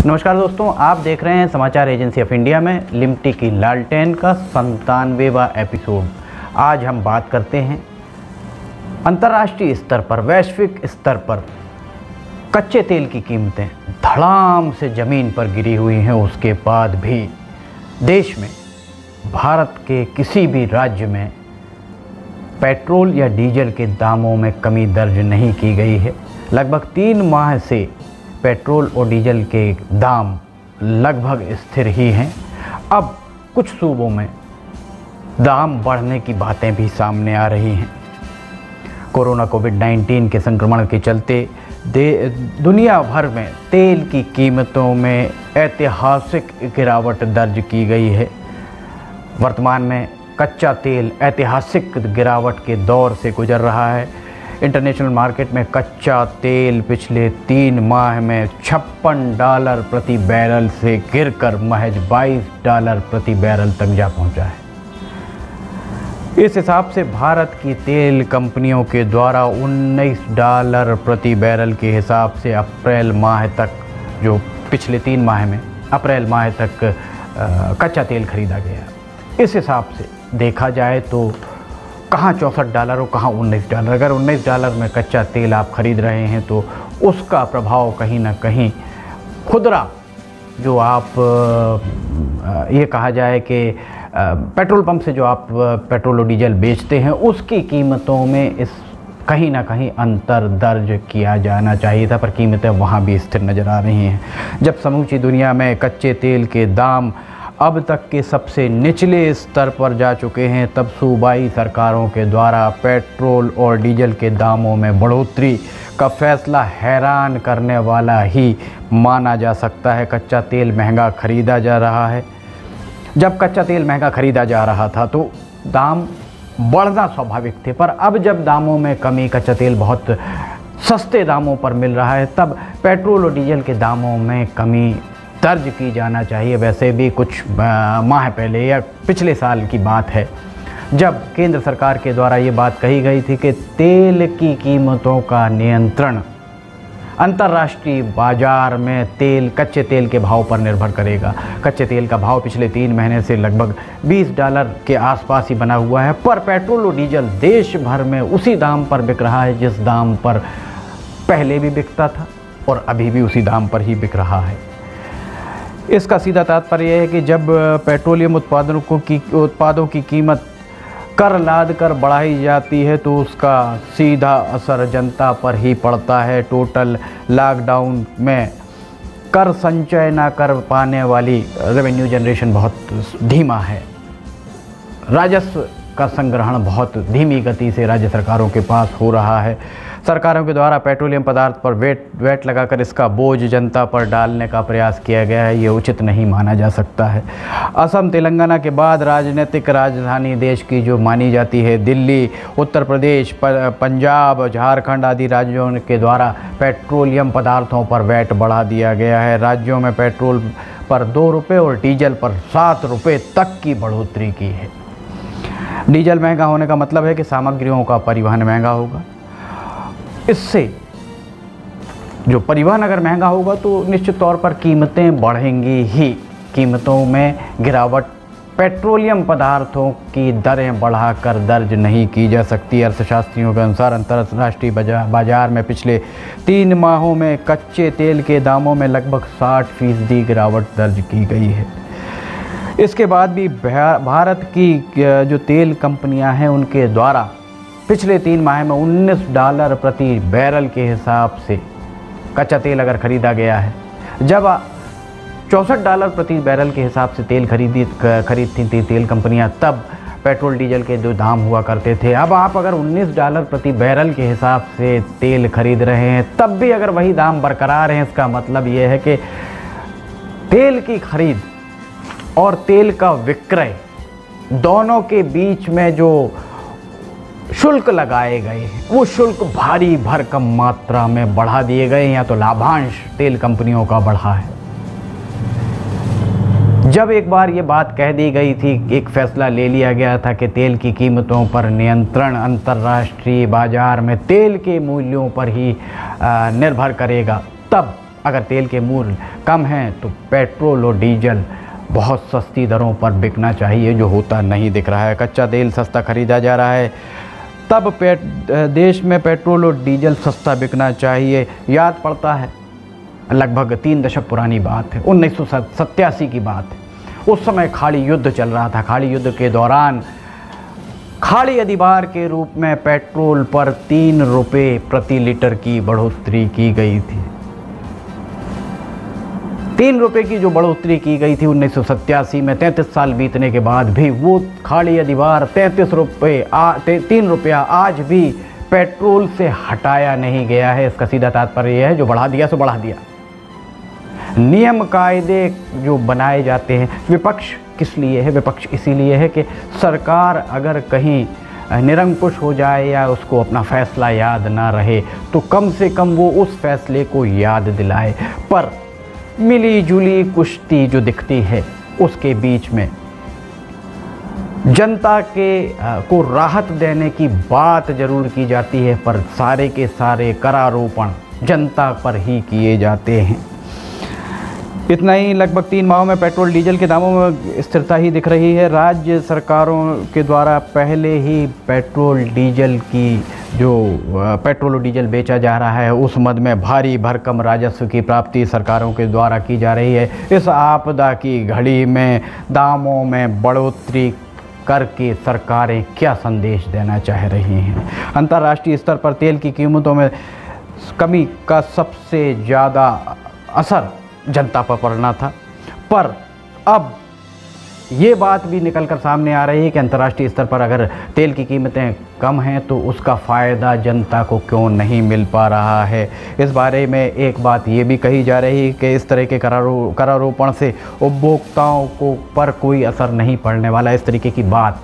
नमस्कार दोस्तों, आप देख रहे हैं समाचार एजेंसी ऑफ इंडिया में लिमटी की लालटेन का 97वां एपिसोड। आज हम बात करते हैं अंतर्राष्ट्रीय स्तर पर, वैश्विक स्तर पर कच्चे तेल की कीमतें धड़ाम से ज़मीन पर गिरी हुई हैं। उसके बाद भी देश में, भारत के किसी भी राज्य में पेट्रोल या डीजल के दामों में कमी दर्ज नहीं की गई है। लगभग 3 माह से पेट्रोल और डीजल के दाम लगभग स्थिर ही हैं। अब कुछ सूबों में दाम बढ़ने की बातें भी सामने आ रही हैं। कोरोना कोविड-19 के संक्रमण के चलते दुनिया भर में तेल की कीमतों में ऐतिहासिक गिरावट दर्ज की गई है। वर्तमान में कच्चा तेल ऐतिहासिक गिरावट के दौर से गुजर रहा है। इंटरनेशनल मार्केट में कच्चा तेल पिछले 3 माह में $56 प्रति बैरल से गिरकर महज $22 प्रति बैरल तक जा पहुंचा है। इस हिसाब से भारत की तेल कंपनियों के द्वारा $19 प्रति बैरल के हिसाब से अप्रैल माह तक, जो पिछले 3 माह में अप्रैल माह तक कच्चा तेल खरीदा गया। इस हिसाब से देखा जाए तो कहाँ $64 और कहाँ $19। अगर $19 में कच्चा तेल आप ख़रीद रहे हैं तो उसका प्रभाव कहीं ना कहीं खुदरा, जो आप ये कहा जाए कि पेट्रोल पंप से जो आप पेट्रोल और डीजल बेचते हैं, उसकी कीमतों में इस कहीं ना कहीं अंतर दर्ज किया जाना चाहिए था, पर कीमतें वहाँ भी स्थिर नज़र आ रही हैं। जब समूची दुनिया में कच्चे तेल के दाम अब तक के सबसे निचले स्तर पर जा चुके हैं, तब सूबाई सरकारों के द्वारा पेट्रोल और डीजल के दामों में बढ़ोतरी का फैसला हैरान करने वाला ही माना जा सकता है। कच्चा तेल महंगा खरीदा जा रहा है। जब कच्चा तेल महंगा खरीदा जा रहा था तो दाम बढ़ना स्वाभाविक थे, पर अब जब दामों में कमी, कच्चा तेल बहुत सस्ते दामों पर मिल रहा है, तब पेट्रोल और डीजल के दामों में कमी दर्ज की जाना चाहिए। वैसे भी कुछ माह पहले या पिछले साल की बात है, जब केंद्र सरकार के द्वारा ये बात कही गई थी कि तेल की कीमतों का नियंत्रण अंतर्राष्ट्रीय बाजार में कच्चे तेल के भाव पर निर्भर करेगा। कच्चे तेल का भाव पिछले 3 महीने से लगभग $20 के आसपास ही बना हुआ है, पर पेट्रोल और डीजल देश भर में उसी दाम पर बिक रहा है जिस दाम पर पहले भी बिकता था और अभी भी उसी दाम पर ही बिक रहा है। इसका सीधा तात्पर्य है कि जब पेट्रोलियम उत्पादों की कीमत कर लाद कर बढ़ाई जाती है तो उसका सीधा असर जनता पर ही पड़ता है। टोटल लॉकडाउन में कर संचय ना कर पाने वाली रेवेन्यू जनरेशन बहुत धीमा है। राजस्व का संग्रहण बहुत धीमी गति से राज्य सरकारों के पास हो रहा है। सरकारों के द्वारा पेट्रोलियम पदार्थ पर वेट लगाकर इसका बोझ जनता पर डालने का प्रयास किया गया है। ये उचित नहीं माना जा सकता है। असम, तेलंगाना के बाद राजनीतिक राजधानी देश की जो मानी जाती है, दिल्ली, उत्तर प्रदेश, पंजाब, झारखंड आदि राज्यों के द्वारा पेट्रोलियम पदार्थों पर वैट बढ़ा दिया गया है। राज्यों में पेट्रोल पर ₹2 और डीजल पर ₹7 तक की बढ़ोतरी की है। डीजल महंगा होने का मतलब है कि सामग्रियों का परिवहन महंगा होगा। इससे जो परिवहन अगर महंगा होगा तो निश्चित तौर पर कीमतें बढ़ेंगी ही। कीमतों में गिरावट पेट्रोलियम पदार्थों की दरें बढ़ाकर दर्ज नहीं की जा सकती। अर्थशास्त्रियों के अनुसार अंतर्राष्ट्रीय बाजार में पिछले 3 माहों में कच्चे तेल के दामों में लगभग 60% गिरावट दर्ज की गई है। इसके बाद भी भारत की जो तेल कंपनियां हैं, उनके द्वारा पिछले 3 माह में $19 प्रति बैरल के हिसाब से कच्चा तेल अगर ख़रीदा गया है, जब $64 प्रति बैरल के हिसाब से तेल खरीदती थी तेल कंपनियां, तब पेट्रोल डीजल के जो दाम हुआ करते थे। अब आप अगर $19 प्रति बैरल के हिसाब से तेल खरीद रहे हैं, तब भी अगर वही दाम बरकरार हैं, इसका मतलब ये है कि तेल की खरीद और तेल का विक्रय दोनों के बीच में जो शुल्क लगाए गए हैं, वो शुल्क भारी भरकम मात्रा में बढ़ा दिए गए हैं, या तो लाभांश तेल कंपनियों का बढ़ा है। जब एक बार ये बात कह दी गई थी, एक फैसला ले लिया गया था कि तेल की कीमतों पर नियंत्रण अंतर्राष्ट्रीय बाजार में तेल के मूल्यों पर ही निर्भर करेगा, तब अगर तेल के मूल्य कम हैं तो पेट्रोल और डीजल बहुत सस्ती दरों पर बिकना चाहिए, जो होता नहीं दिख रहा है। कच्चा तेल सस्ता खरीदा जा रहा है, तब देश में पेट्रोल और डीजल सस्ता बिकना चाहिए। याद पड़ता है, लगभग 3 दशक पुरानी बात है, 1987 की बात है। उस समय खाड़ी युद्ध चल रहा था। खाड़ी युद्ध के दौरान खाड़ी अधिभार के रूप में पेट्रोल पर 3 रुपये प्रति लीटर की बढ़ोतरी की गई थी। 3 रुपये की जो बढ़ोतरी की गई थी 1987 में, 33 साल बीतने के बाद भी वो खाड़ी अधिभार 3 रुपया आज भी पेट्रोल से हटाया नहीं गया है। इसका सीधा तात्पर्य यह है, जो बढ़ा दिया सो बढ़ा दिया। नियम कायदे जो बनाए जाते हैं, विपक्ष किस लिए है? विपक्ष इसीलिए है कि सरकार अगर कहीं निरंकुश हो जाए या उसको अपना फैसला याद ना रहे तो कम से कम वो उस फैसले को याद दिलाए। पर मिली जुली कुश्ती जो दिखती है उसके बीच में जनता को राहत देने की बात ज़रूर की जाती है, पर सारे के सारे करारोपण जनता पर ही किए जाते हैं। इतना ही, लगभग 3 माहों में पेट्रोल डीजल के दामों में स्थिरता ही दिख रही है। राज्य सरकारों के द्वारा पहले ही पेट्रोल और डीजल बेचा जा रहा है, उस मद में भारी भरकम राजस्व की प्राप्ति सरकारों के द्वारा की जा रही है। इस आपदा की घड़ी में दामों में बढ़ोतरी करके सरकारें क्या संदेश देना चाह रही हैं? अंतर्राष्ट्रीय स्तर पर तेल की कीमतों में कमी का सबसे ज़्यादा असर जनता पर पड़ना था, पर अब ये बात भी निकल कर सामने आ रही है कि अंतर्राष्ट्रीय स्तर पर अगर तेल की कीमतें कम हैं तो उसका फ़ायदा जनता को क्यों नहीं मिल पा रहा है। इस बारे में एक बात ये भी कही जा रही है कि इस तरह के करारोपण से उपभोक्ताओं को पर कोई असर नहीं पड़ने वाला। इस तरीके की बात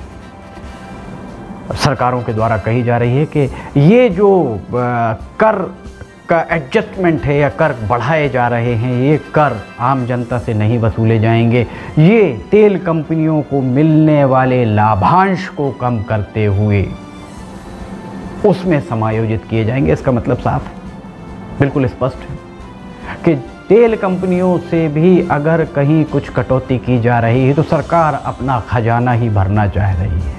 सरकारों के द्वारा कही जा रही है कि ये जो कर का एडजस्टमेंट है या कर बढ़ाए जा रहे हैं, ये कर आम जनता से नहीं वसूले जाएंगे, ये तेल कंपनियों को मिलने वाले लाभांश को कम करते हुए उसमें समायोजित किए जाएंगे। इसका मतलब साफ है, बिल्कुल स्पष्ट है कि तेल कंपनियों से भी अगर कहीं कुछ कटौती की जा रही है तो सरकार अपना खजाना ही भरना चाह रही है।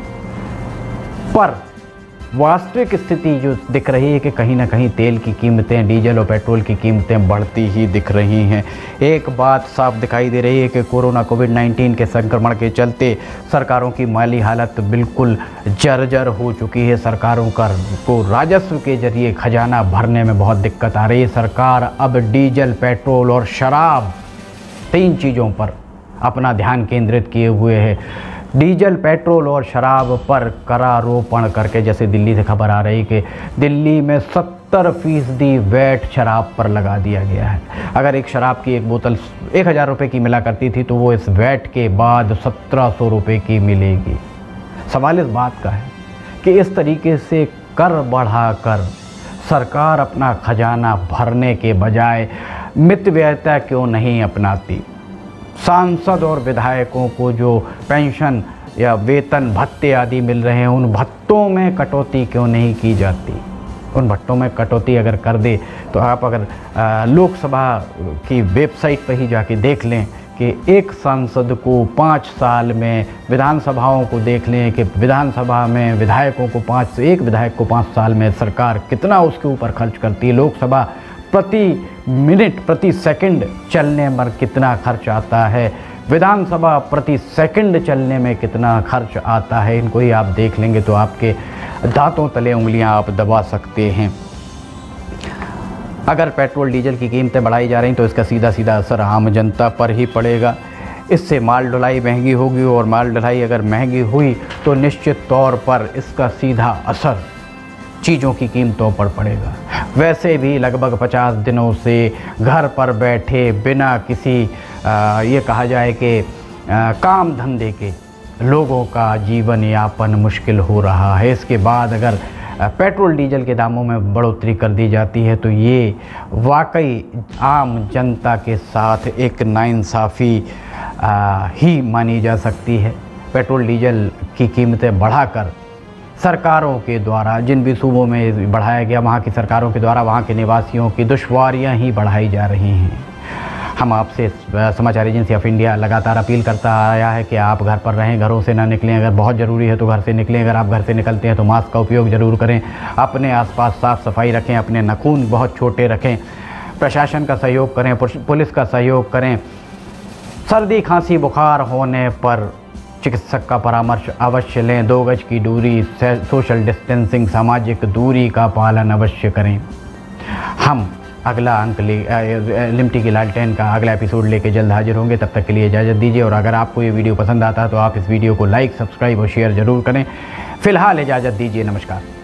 पर वास्तविक स्थिति जो दिख रही है कि कहीं ना कहीं तेल की कीमतें, डीजल और पेट्रोल की कीमतें बढ़ती ही दिख रही हैं। एक बात साफ दिखाई दे रही है कि कोविड-19 के संक्रमण के चलते सरकारों की माली हालत बिल्कुल जर्जर हो चुकी है। सरकारों को राजस्व के जरिए खजाना भरने में बहुत दिक्कत आ रही है। सरकार अब डीजल, पेट्रोल और शराब, 3 चीज़ों पर अपना ध्यान केंद्रित किए हुए है। डीजल, पेट्रोल और शराब पर करारोपण करके, जैसे दिल्ली से खबर आ रही कि दिल्ली में 70% वैट शराब पर लगा दिया गया है। अगर एक शराब की एक बोतल 1000 रुपये की मिला करती थी तो वो इस वैट के बाद 1700 रुपये की मिलेगी। सवाल इस बात का है कि इस तरीके से कर बढ़ाकर सरकार अपना खजाना भरने के बजाय मितव्ययिता क्यों नहीं अपनाती? सांसद और विधायकों को जो पेंशन या वेतन भत्ते आदि मिल रहे हैं, उन भत्तों में कटौती क्यों नहीं की जाती? उन भत्तों में कटौती अगर कर दे तो आप अगर लोकसभा की वेबसाइट पर ही जाके देख लें कि एक सांसद को 5 साल में, विधानसभाओं को देख लें कि विधानसभा में विधायकों को एक विधायक को 5 साल में सरकार कितना उसके ऊपर खर्च करती है। लोकसभा प्रति मिनट, प्रति सेकंड चलने पर कितना खर्च आता है, विधानसभा प्रति सेकंड चलने में कितना खर्च आता है, इनको ही आप देख लेंगे तो आपके दांतों तले उंगलियां आप दबा सकते हैं। अगर पेट्रोल डीजल की कीमतें बढ़ाई जा रही तो इसका सीधा सीधा असर आम जनता पर ही पड़ेगा। इससे माल ढुलाई महंगी होगी और माल ढुलाई अगर महंगी हुई तो निश्चित तौर पर इसका सीधा असर चीज़ों की कीमतों पर पड़ेगा। वैसे भी लगभग 50 दिनों से घर पर बैठे बिना किसी ये कहा जाए कि काम धंधे के लोगों का जीवन यापन मुश्किल हो रहा है। इसके बाद अगर पेट्रोल डीजल के दामों में बढ़ोतरी कर दी जाती है तो ये वाकई आम जनता के साथ एक नाइंसाफ़ी ही मानी जा सकती है। पेट्रोल डीजल की कीमतें बढ़ाकर सरकारों के द्वारा, जिन भी सूबों में बढ़ाया गया वहाँ की सरकारों के द्वारा वहाँ के निवासियों की दुश्वारियाँ ही बढ़ाई जा रही हैं। हम आपसे समाचार एजेंसी ऑफ इंडिया लगातार अपील करता आया है कि आप घर पर रहें, घरों से ना निकलें। अगर बहुत ज़रूरी है तो घर से निकलें। अगर आप घर से निकलते हैं तो मास्क का उपयोग ज़रूर करें। अपने आसपास साफ़ सफाई रखें, अपने नाखून बहुत छोटे रखें, प्रशासन का सहयोग करें, पुलिस का सहयोग करें। सर्दी खांसी बुखार होने पर चिकित्सक का परामर्श अवश्य लें। 2 गज की दूरी, सोशल डिस्टेंसिंग, सामाजिक दूरी का पालन अवश्य करें। हम अगला अंक लिमटी की लालटेन का अगला एपिसोड लेके जल्द हाजिर होंगे। तब तक के लिए इजाज़त दीजिए। और अगर आपको ये वीडियो पसंद आता है तो आप इस वीडियो को लाइक, सब्सक्राइब और शेयर ज़रूर करें। फ़िलहाल इजाज़त दीजिए। नमस्कार।